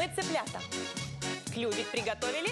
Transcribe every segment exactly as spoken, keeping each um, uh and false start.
Мы цыплята. Клювик приготовили.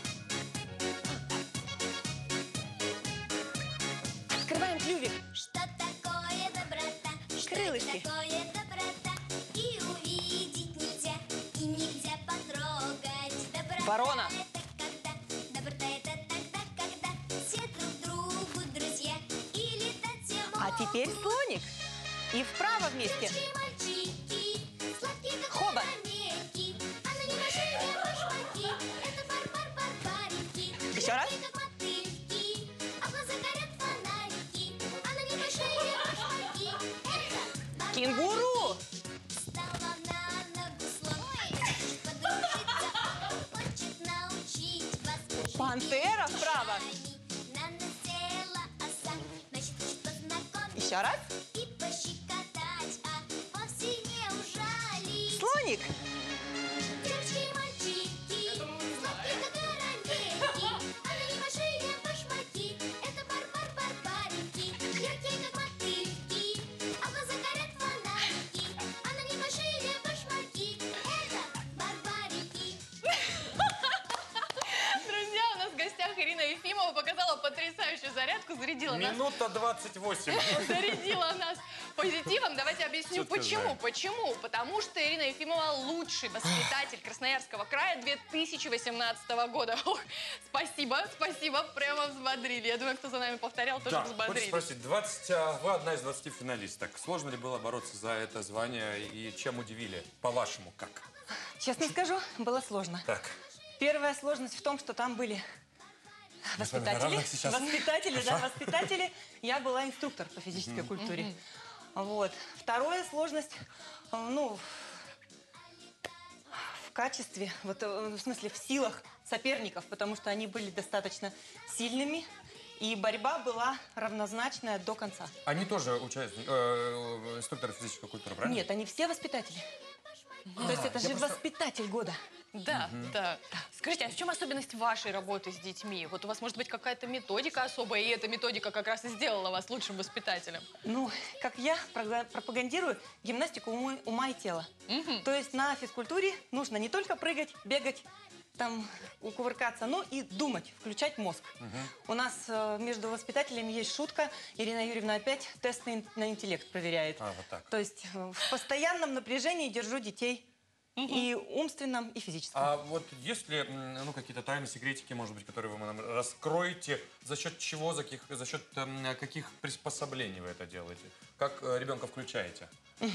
Открываем клювик. Что такое доброта? Крылышки. Что такое доброта? И увидеть нельзя, и нельзя потрогать. Доброта Ворона. это когда? Доброта это тогда, когда все друг другу друзья. И летать все могут. А теперь слоник. И вправо вместе. Девочки, мальчики, сладкие как Хобот. муравейки. А на небольшие башмаки это бар-бар-барбарики. Еще раз. Легкие, как мотыльки, а в глазах горят фонарики. А на небольшие башмаки это бар-бар. Кенгуру. Встала на ногу слон. Хочет подружиться, хочет научить вас. Пантера вправо. На нас села оса, значит, хочет познакомить. Еще раз. И пощекотать, а вовсе не ужалить. Слоник. Девочки и мальчики, сладкие как карамельки. А на небольшие башмаки это бар-бар-барбарики. Легкие как мотыльки, а в глазах горят фонарики. А на небольшие башмаки это барбарики. Друзья, у нас в гостях Ирина Ефимова показала потрясающую зарядку, зарядила нас. Минута двадцать восемь. Зарядила нас позитивом. Давайте объясню, Четко почему. знаю. Почему? Потому что Ирина Ефимова лучший воспитатель Красноярского края две тысячи восемнадцатого года. Ох, спасибо, спасибо, прямо взбодрили. Я думаю, кто за нами повторял, тоже Да, хочется взбодрили. спросить, двадцать, а, вы одна из двадцати финалисток. Сложно ли было бороться за это звание и чем удивили? По-вашему, как? Честно скажу, было сложно. Так. Первая сложность в том, что там были Мы с вами на воспитатели. равных сейчас? Воспитатели, да, Хорошо. воспитатели. Я была инструктор по физической культуре. Вот. Вторая сложность, э, ну, в качестве, вот, э, в смысле, в силах соперников, потому что они были достаточно сильными, и борьба была равнозначная до конца. Они тоже участники, э, инструкторы физической культуры, правильно? Нет, они все воспитатели. То есть это я же просто- воспитатель года. Да, да. Скажите, а в чем особенность вашей работы с детьми? Вот у вас может быть какая-то методика особая, и эта методика как раз и сделала вас лучшим воспитателем. Ну, как я прога- пропагандирую гимнастику ума, ума и тела. То есть на физкультуре нужно не только прыгать, бегать, там, кувыркаться, но и думать, включать мозг. У нас э, между воспитателями есть шутка. Ирина Юрьевна опять тест на, ин- на интеллект проверяет. А, вот так. То есть э, в постоянном напряжении держу детей. И умственном, и физическом. А вот есть ли м, ну, какие-то тайны, секретики, может быть, которые вы нам раскроете? За счет чего, за каких, за счет м, каких приспособлений вы это делаете? Как э, ребенка включаете?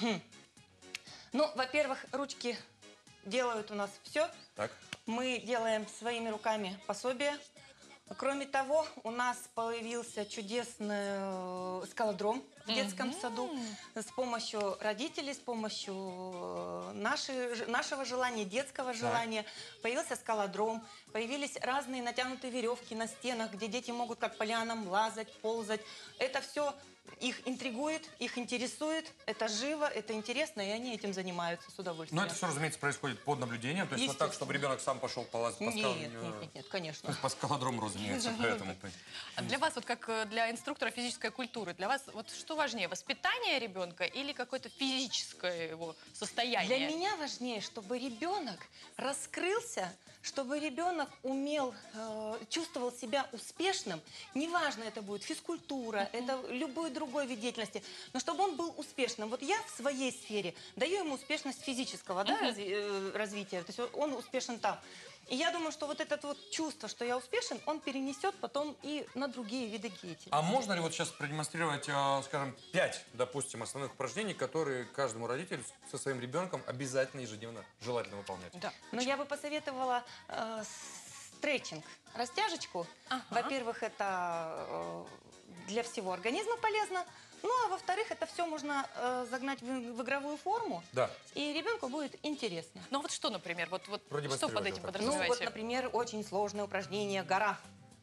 Ну, во-первых, ручки делают у нас все. Так. Мы делаем своими руками пособие. Кроме того, у нас появился чудесный э, скалодром в детском саду. С помощью родителей, с помощью э, нашей, ж- нашего желания, детского желания, появился скалодром. Появились разные натянутые веревки на стенах, где дети могут как по лианам лазать, ползать. Это все их интригует, их интересует. Это живо, это интересно, и они этим занимаются с удовольствием. Но это все, разумеется, происходит под наблюдением. То есть вот так, чтобы ребенок сам пошел полазать по Нет, скалам. нет, нет, нет, конечно. По скалодрому, разумеется, поэтому. А для вас, вот как э, для инструктора физической культуры, для вас вот что важнее, воспитание ребенка или какое-то физическое его состояние? Для меня важнее, чтобы ребенок раскрылся, чтобы ребенок умел, э, чувствовал себя успешным. Неважно, это будет физкультура, это любой другой вид деятельности, но чтобы он был успешным. Вот я в своей сфере даю ему успешность физического, да, разви- э, развития, то есть он успешен там. И я думаю, что вот это вот чувство, что я успешен, он перенесет потом и на другие виды деятельности. А можно ли вот сейчас продемонстрировать, э, скажем, пять, допустим, основных упражнений, которые каждому родителю со своим ребенком обязательно ежедневно желательно выполнять? Да. Но я бы посоветовала э, стретчинг, растяжечку. Ага. Во-первых, это э, для всего организма полезно. Ну, а во-вторых, это все можно э, загнать в, в игровую форму. Да. И ребенку будет интересно. Ну вот что, например, вот, вот что Продемонстрировать под этим вот так. Ну, подразумеваете? вот, например, очень сложное упражнение «Гора».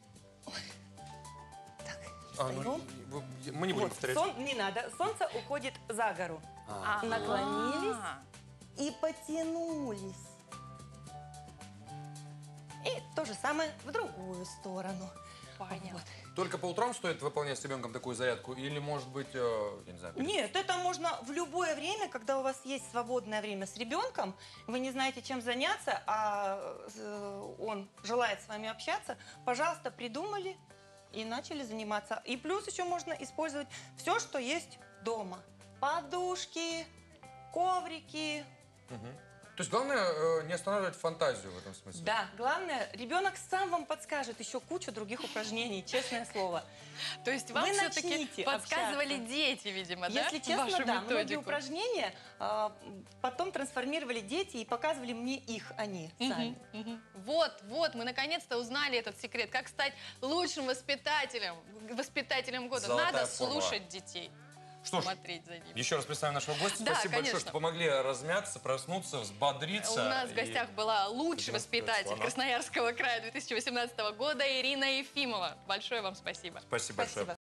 Так, А, ну, встаем. вы- мы не будем Вот, повторять. сон- не надо. Солнце уходит за гору. А. Наклонились А, и потянулись. И то же самое в другую сторону. Понятно. Вот. Только по утрам стоит выполнять с ребенком такую зарядку? Или, может быть, э, я не знаю... перед- Нет, это можно в любое время, когда у вас есть свободное время с ребенком, вы не знаете, чем заняться, а э, он желает с вами общаться, пожалуйста, придумали и начали заниматься. И плюс еще можно использовать все, что есть дома. Подушки, коврики. Мгм. То есть главное э, не останавливать фантазию в этом смысле. Да, главное, ребенок сам вам подскажет еще кучу других упражнений, честное слово. То есть вам Вы все-таки начните подсказывали общаться. дети, видимо, да? Если честно, Вашу да, многие методику? упражнения а, потом трансформировали дети и показывали мне их они сами. Мгм, мгм. Вот, вот, мы наконец-то узнали этот секрет. Как стать лучшим воспитателем, воспитателем года. Золотая Надо формула. слушать детей, Что ж, смотреть за ними. еще раз представим нашего гостя. Да, Спасибо большое, конечно. что помогли размяться, проснуться, взбодриться. У нас в И- гостях была лучший Здравствуйте, воспитатель Светлана. Красноярского края две тысячи восемнадцатого года Ирина Ефимова. Большое вам спасибо. Спасибо большое. Спасибо.